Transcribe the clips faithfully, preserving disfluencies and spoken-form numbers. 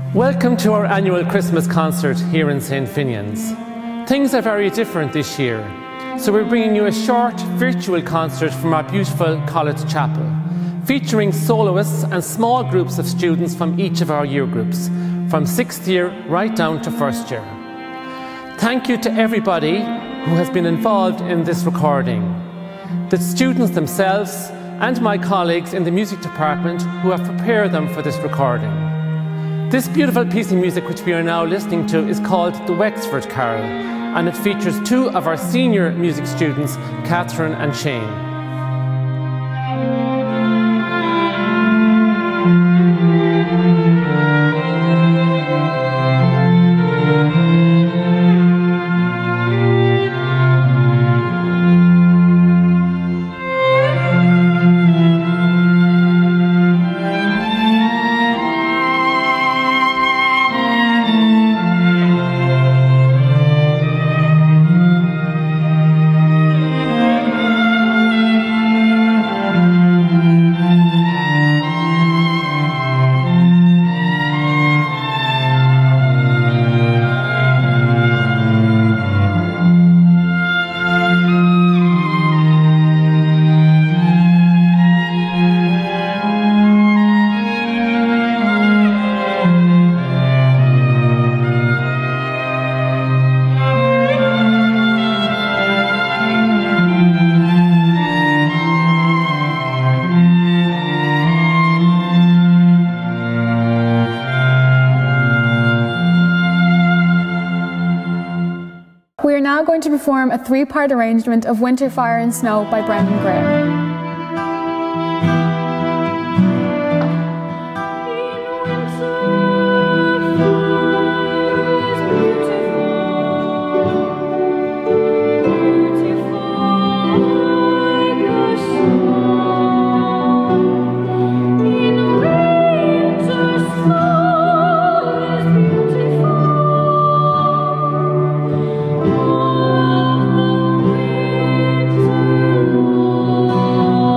Welcome to our annual Christmas concert here in Saint Finian's. Things are very different this year, so we're bringing you a short virtual concert from our beautiful college chapel, featuring soloists and small groups of students from each of our year groups, from sixth year right down to first year. Thank you to everybody who has been involved in this recording, the students themselves and my colleagues in the music department who have prepared them for this recording. This beautiful piece of music which we are now listening to is called the Wexford Carol, and it features two of our senior music students, Catherine and Shane. We are now going to perform a three-part arrangement of Winter, Fire and Snow by Brendan Graham. Oh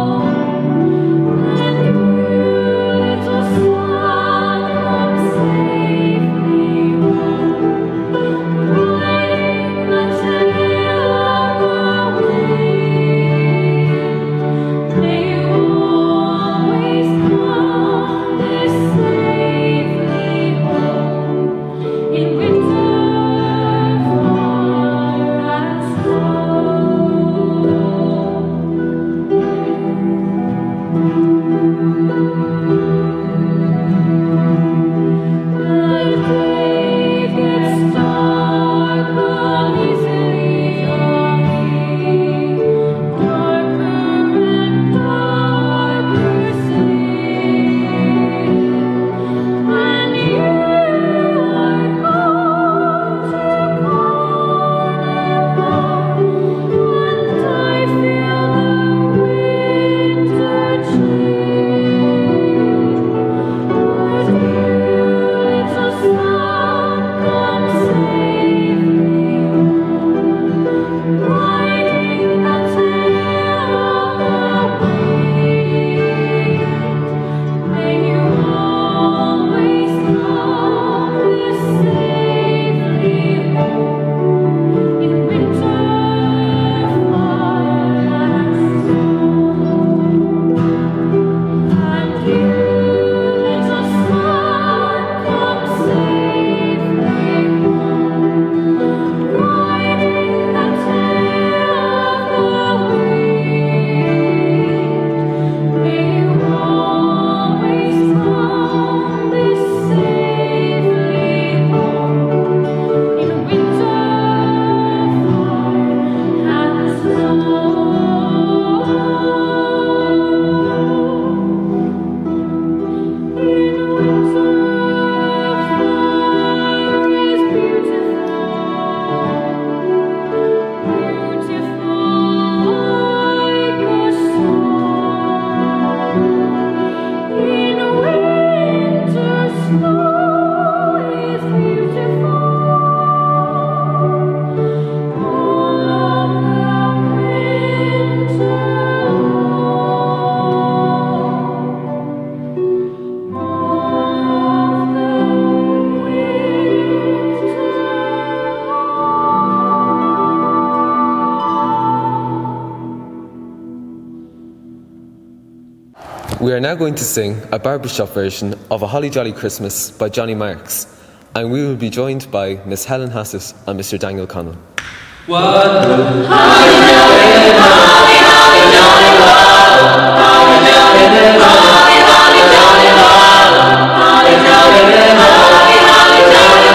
We are now going to sing a barbershop version of A Holly Jolly Christmas by Johnny Marks, and we will be joined by Miss Helen Hassett and Mr Daniel Connell. What holly jolly, holly, holly jolly, holly jolly, holly, holly jolly, holly jolly, holly, holly jolly,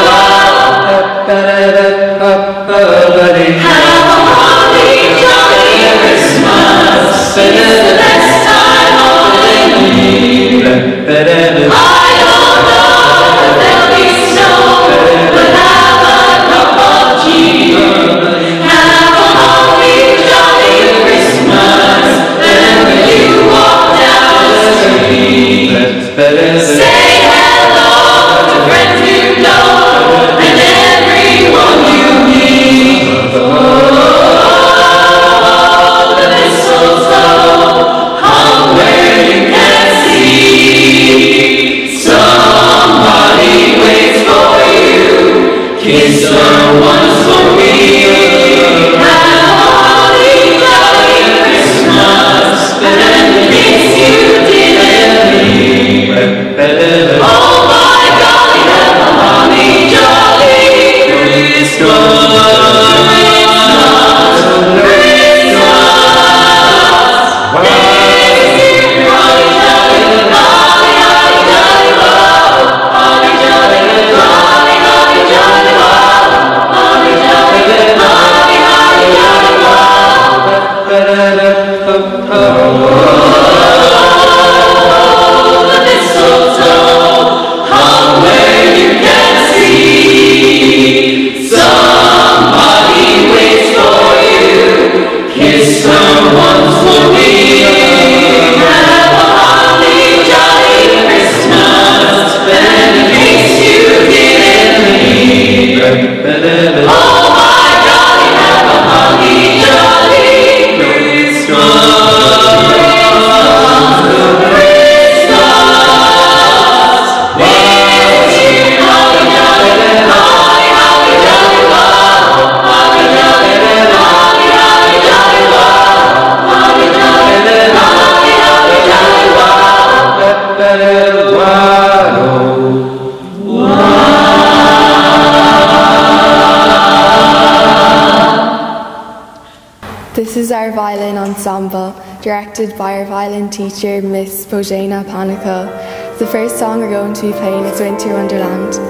have a holly jolly Christmas. It's the best time of the year. I don't know if there'll be snow, but have a cup of tea. Have a holly jolly Christmas, then when you walk down the street, say hello to friends you know and everyone you meet. Oh, the mistletoe hung where you can see. Somebody waits for you, kiss her once for me. Have a holly jolly Christmas, and in case you didn't leave, oh my golly, have a holly jolly Christmas. This is our violin ensemble, directed by our violin teacher, Miss Bojana Panico. The first song we're going to be playing is Winter Wonderland.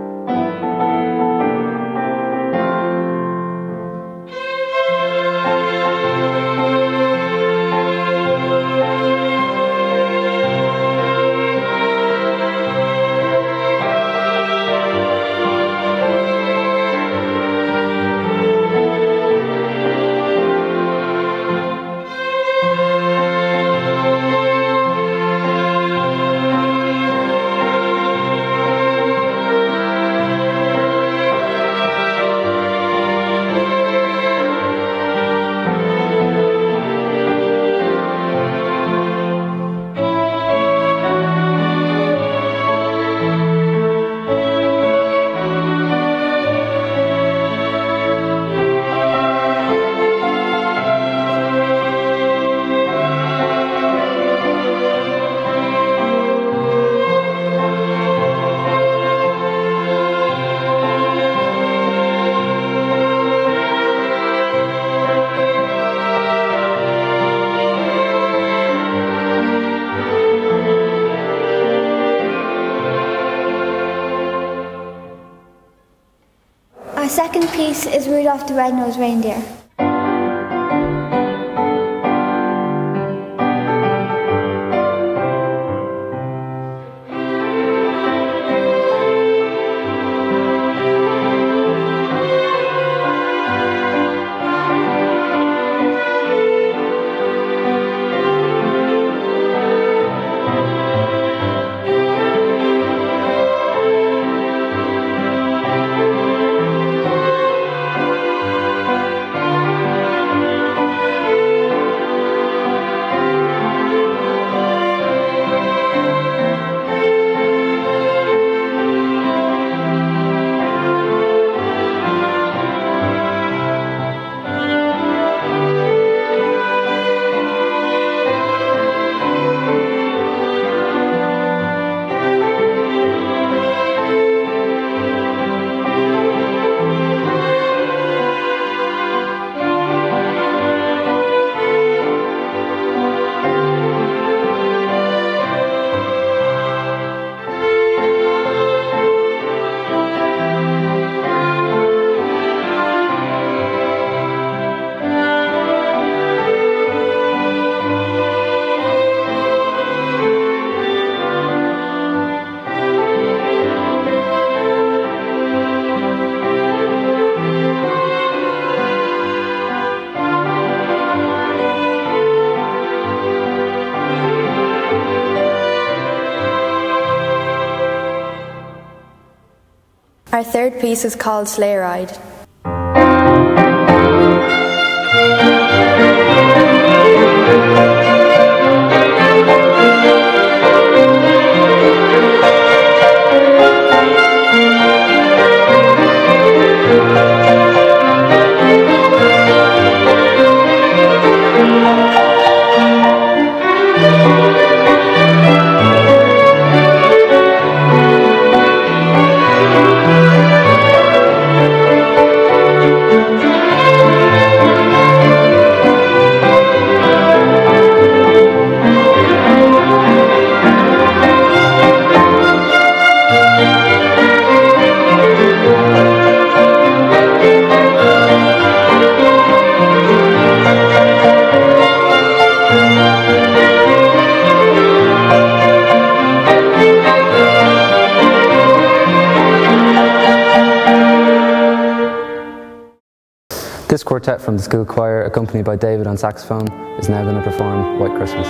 Our second piece is Rudolph the Red-Nosed Reindeer. Our third piece is called Sleigh Ride. This quartet from the school choir, accompanied by David on saxophone, is now going to perform White Christmas.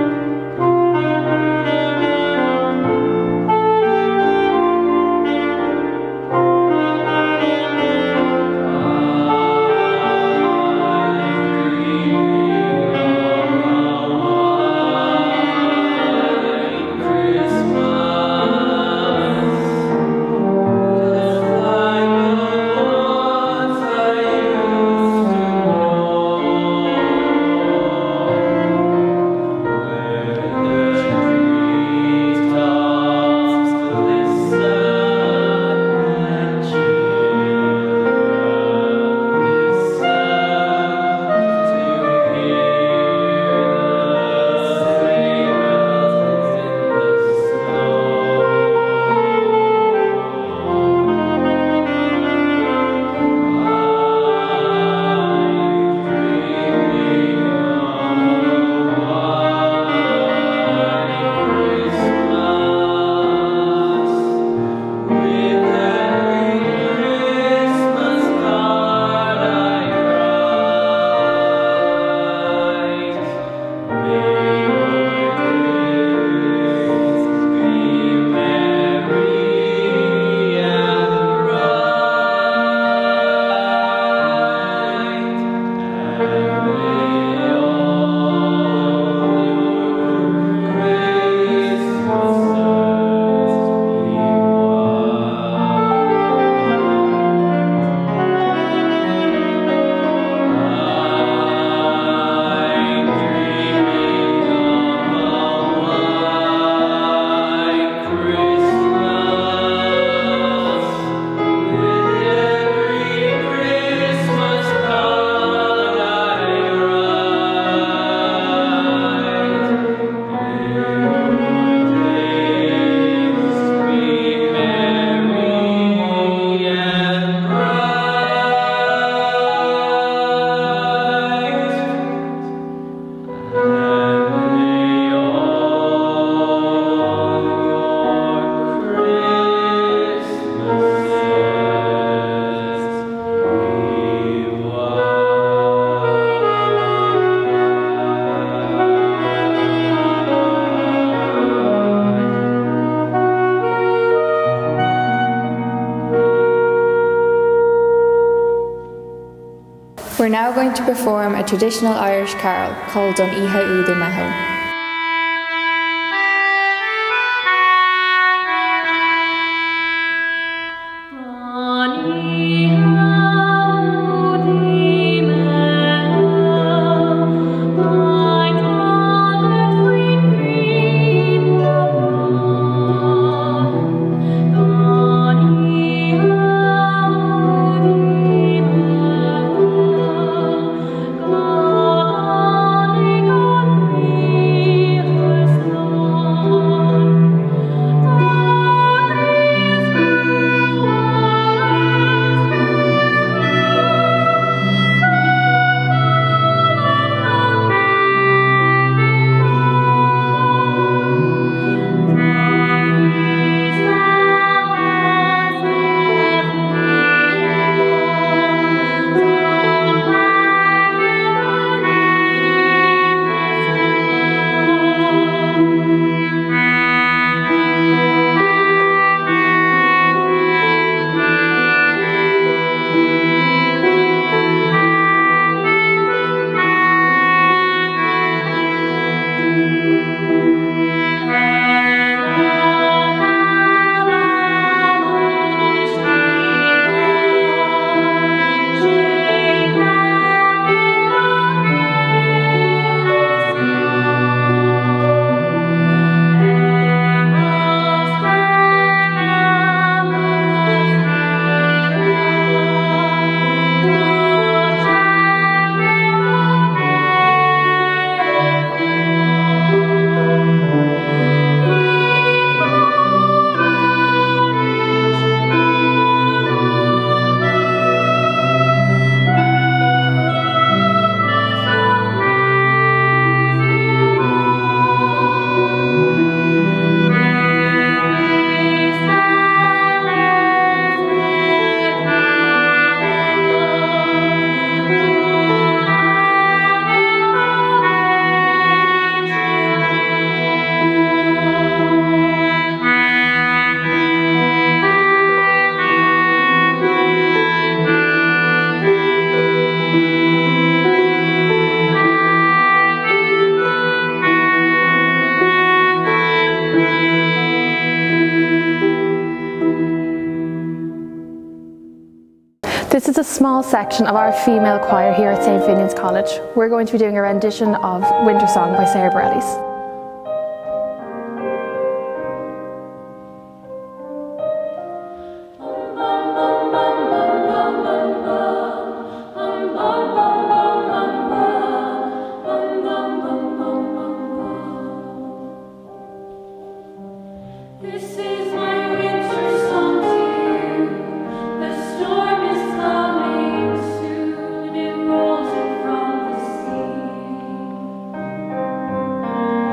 We're now going to perform a traditional Irish carol called Don Ihe Udu Mahal. Thank you. This is a small section of our female choir here at St Finian's College. We're going to be doing a rendition of Winter Song by Sarah Bareilles. Rolls it from the sea.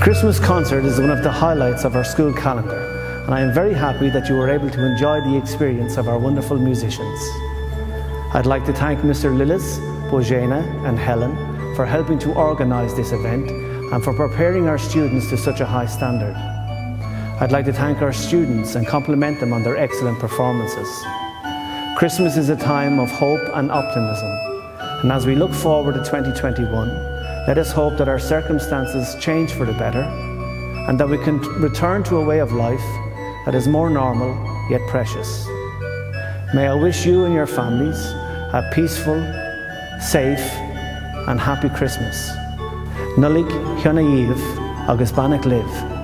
Christmas concert is one of the highlights of our school calendar, and I am very happy that you were able to enjoy the experience of our wonderful musicians. I'd like to thank Mr Lillis, Bojana and Helen for helping to organise this event and for preparing our students to such a high standard. I'd like to thank our students and compliment them on their excellent performances. Christmas is a time of hope and optimism, and as we look forward to twenty twenty-one, let us hope that our circumstances change for the better and that we can return to a way of life that is more normal yet precious. May I wish you and your families a peaceful, safe and happy Christmas. Nulig Hyona Yiv agus Banach Liv.